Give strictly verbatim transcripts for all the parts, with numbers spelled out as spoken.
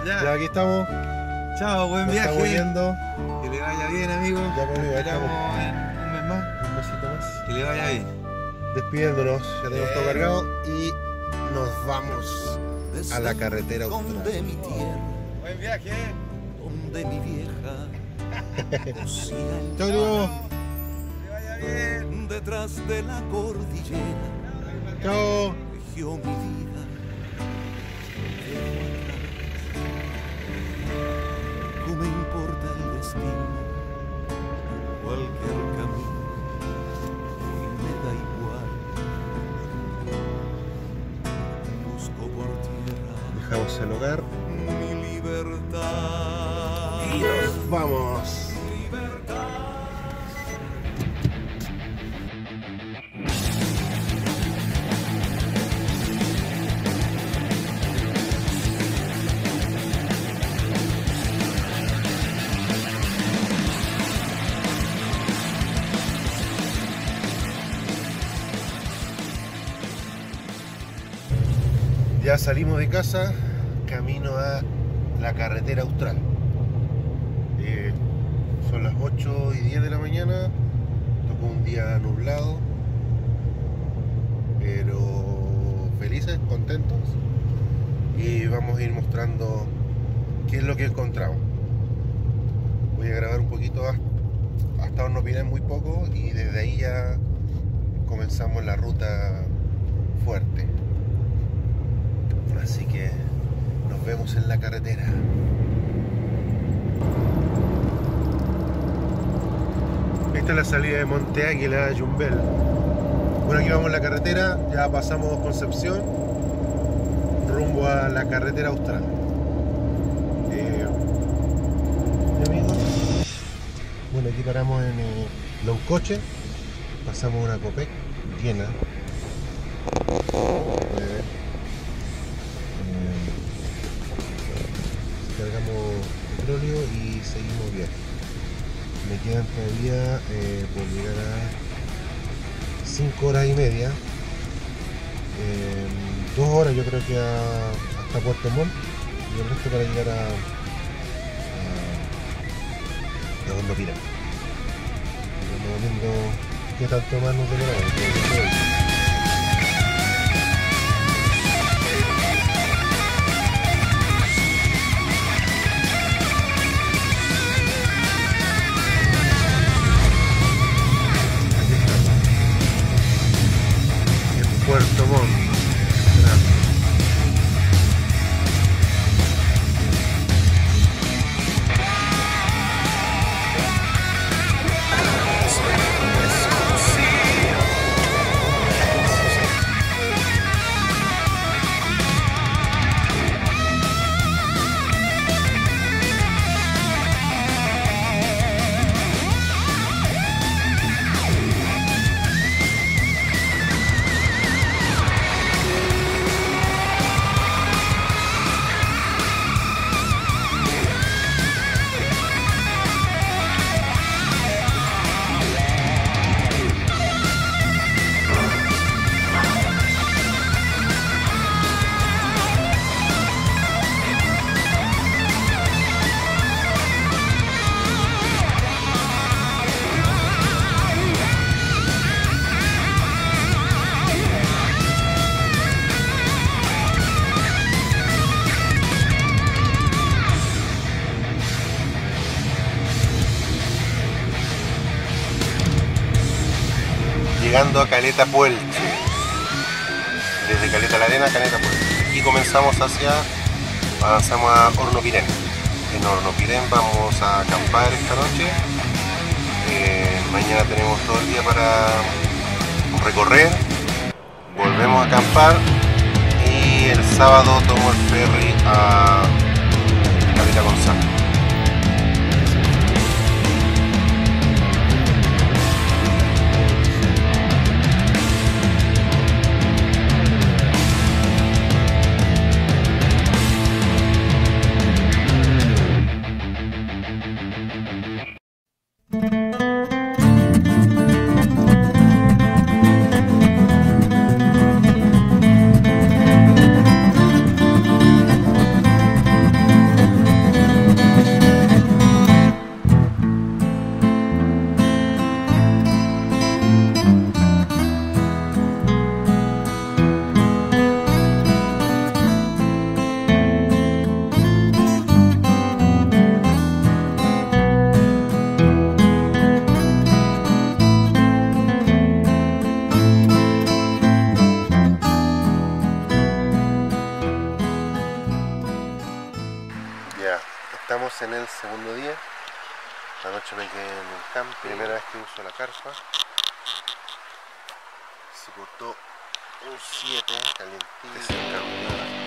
Ya. Ya aquí estamos. Chao, buen Nos viaje. estamos yendo. Que le vaya bien, amigo. Ya conmigo, Nos estamos. esperamos en un mes más. Un besito más. Que le vaya bien. Despidiéndonos. Ya tenemos todo Bien. cargado y nos vamos a la carretera austral. Donde mi tierra, Buen viaje. donde mi vieja cosía el Chao, Diego. Que le vaya bien. detrás de la cordillera, Chao. tejió mi vida. No me importa el destino, cualquier camino, hoy me da igual. Busco por tierra Dejamos el hogar mi libertad. y nos vamos. Ya salimos de casa, camino a la carretera austral. Eh, son las ocho y diez de la mañana, tocó un día nublado, pero felices, contentos, y vamos a ir mostrando qué es lo que encontramos. Voy a grabar un poquito hasta Hornopiren, muy poco, y desde ahí ya comenzamos la ruta fuerte. Así que nos vemos en la carretera. Esta es la salida de Monte Águila, Yumbel. Bueno, aquí vamos en la carretera, ya pasamos Concepción, rumbo a la carretera austral. Eh, ¿y amigos? Bueno, aquí paramos en eh, Loncoche, pasamos una Copec llena. Eh, Cargamos petróleo y seguimos viaje. Me quedan todavía eh, por llegar a cinco horas y media, eh, dos horas yo creo que a, hasta Puerto Montt, y el resto para llegar a, a, a Hornopiren. Estamos viendo qué tanto más nos demoramos. Puerto Montt. Llegando a Caleta Puelche, desde Caleta La Arena a Caleta Puelche, y comenzamos hacia, avanzamos a Hornopiren. En Hornopiren vamos a acampar esta noche. Eh, mañana tenemos todo el día para recorrer, volvemos a acampar y el sábado tomo el ferry a Caleta González. Estamos en el segundo día. La noche me quedé en el campo. Primera vez que uso la carpa. Se cortó un siete calientito. Es el campo.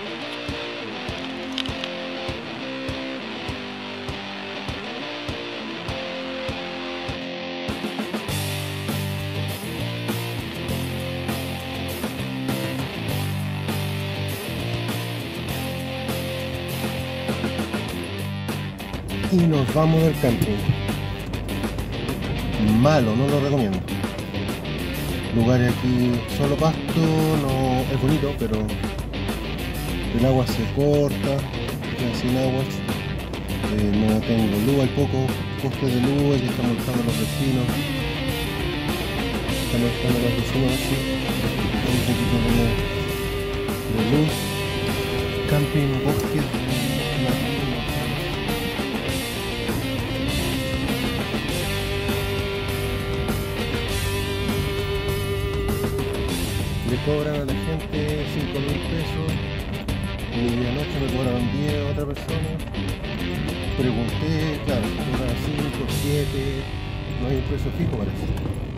Y nos vamos del camping. Malo, no lo recomiendo. Lugares aquí solo pasto, no es bonito, pero el agua se corta, queda sin agua. Eh, no tengo luz, hay poco costo de luz, que están molestando a los vecinos. Están molestando a los vecinos así. Un poquito de, de luz. Camping, bosques. Cobran a la gente cinco mil pesos y anoche me cobraron diez a otra persona. Pregunté, claro, cobran cinco, siete, no hay un precio fijo para eso.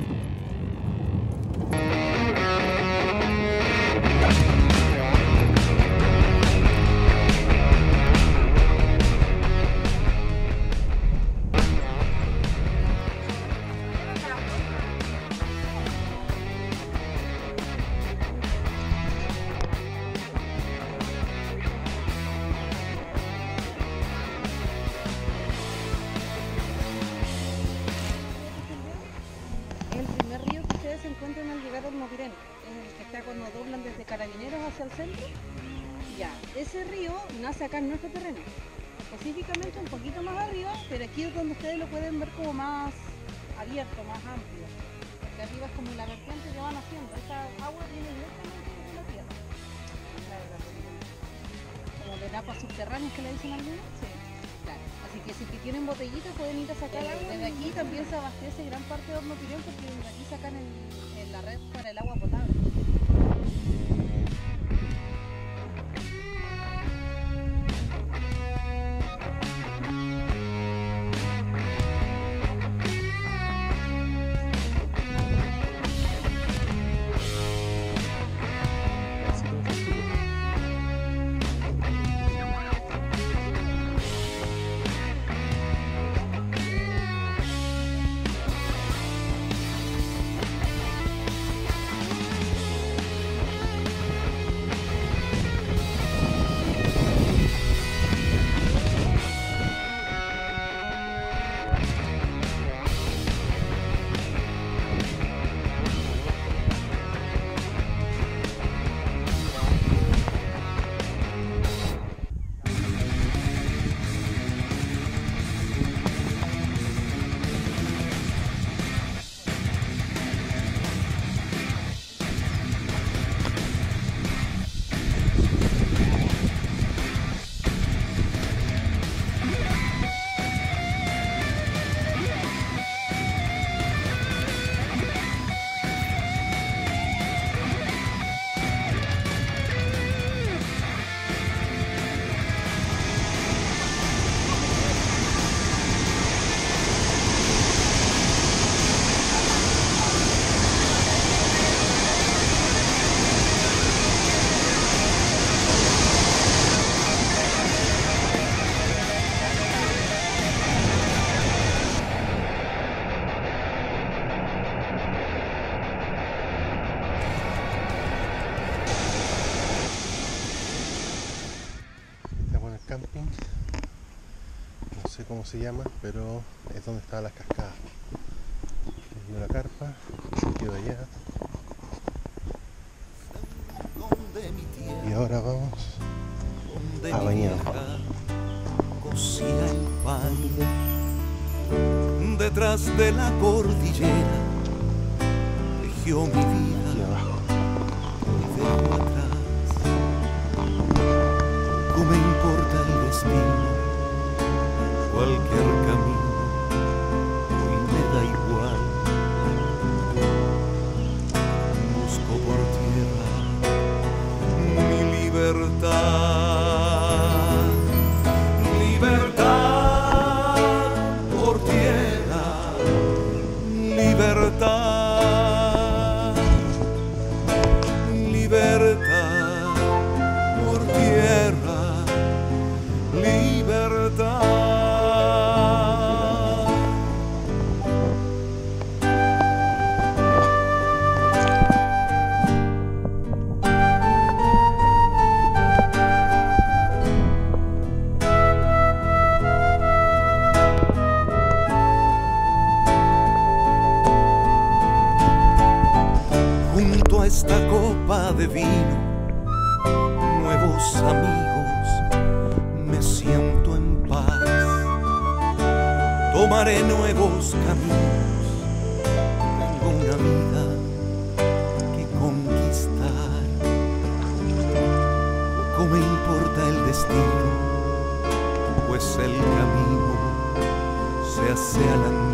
Hacia el centro, ya, ese río nace acá en nuestro terreno, específicamente un poquito más arriba, pero aquí es donde ustedes lo pueden ver como más abierto, más amplio, porque arriba es como la vertiente que van haciendo, esa agua viene directamente desde la tierra, como del agua subterránea que le dicen algunos, sí, claro. Así que si tienen botellitas pueden ir a sacar agua. Desde aquí también se abastece gran parte de Horno Pirén, porque desde aquí sacan el, el, la red para el agua potable. Camping, no sé cómo se llama, pero es donde estaban las cascadas. Me dio la carpa, quedó allá. Y ahora vamos a bañarnos. Cocía el pan detrás de la cordillera, tejió mi vida. Y abajo. Hoy dejo atrás. No me importa el destino, cualquier camino, hoy me da igual. Busco por tierra mi libertad, libertad. a esta copa de vino, nuevos amigos, me siento en paz. Tomaré nuevos caminos, tengo una vida que conquistar. Poco me importa el destino, pues el camino se hace al andar.